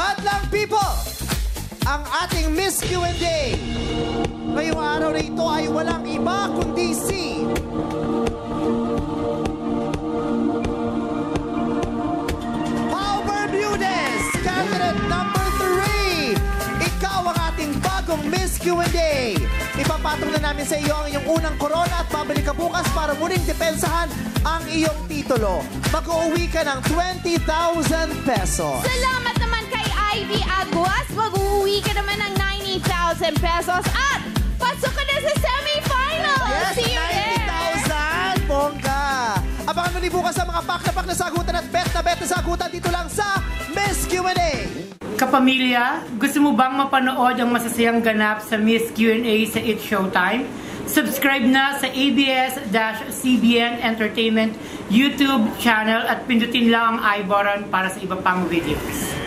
Madlang people, ang ating Miss Q&A ngayong araw na ito ay walang iba kundi si Pao Bermudez, candidate number 3. Ikaw ang ating bagong Miss Q&A. Ipapatong na namin sa iyo ang iyong unang korona at babalik ka bukas para muling depensahan ang iyong titulo. Mag-uwi ka ng 20,000 pesos. Salamat naman kay Ivy Aguas. Mag-uwi ka naman ng 90,000 pesos at pasok ka na sa semi-final. Yes, See you there. 90,000! Bongga! Abangan mo bukas sa mga pak na sagutan at bet na sagutan dito lang sa Miss Q&A. Kapamilya, gusto mo bang mapanood ang masasayang ganap sa Miss Q&A sa It's Showtime? Subscribe na sa ABS-CBN Entertainment YouTube channel at pindutin lang ang I button para sa iba pang videos.